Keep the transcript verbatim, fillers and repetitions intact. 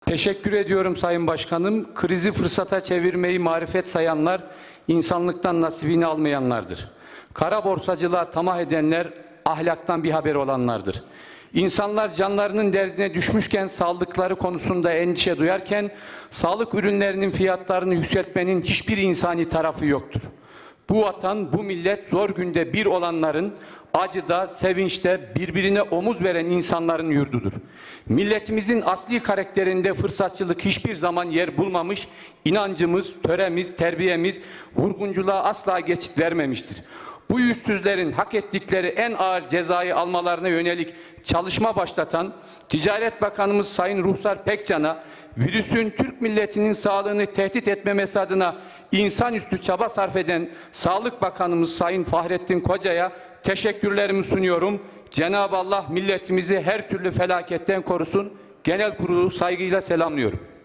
Teşekkür ediyorum Sayın Başkanım. Krizi fırsata çevirmeyi marifet sayanlar, insanlıktan nasibini almayanlardır. Kara borsacılığa tamah edenler, ahlaktan bir haber olanlardır. İnsanlar canlarının derdine düşmüşken, sağlıkları konusunda endişe duyarken, sağlık ürünlerinin fiyatlarını yükseltmenin hiçbir insani tarafı yoktur. Bu vatan, bu millet zor günde bir olanların, acıda, sevinçte birbirine omuz veren insanların yurdudur. Milletimizin asli karakterinde fırsatçılık hiçbir zaman yer bulmamış, inancımız, töremiz, terbiyemiz vurgunculuğa asla geçit vermemiştir. Bu yüzsüzlerin hak ettikleri en ağır cezayı almalarına yönelik çalışma başlatan Ticaret Bakanımız Sayın Ruhsar Pekcan'a, virüsün Türk milletinin sağlığını tehdit etmemesi adına insanüstü çaba sarf eden Sağlık Bakanımız Sayın Fahrettin Koca'ya teşekkürlerimi sunuyorum. Cenab-ı Allah milletimizi her türlü felaketten korusun. Genel kurulu saygıyla selamlıyorum.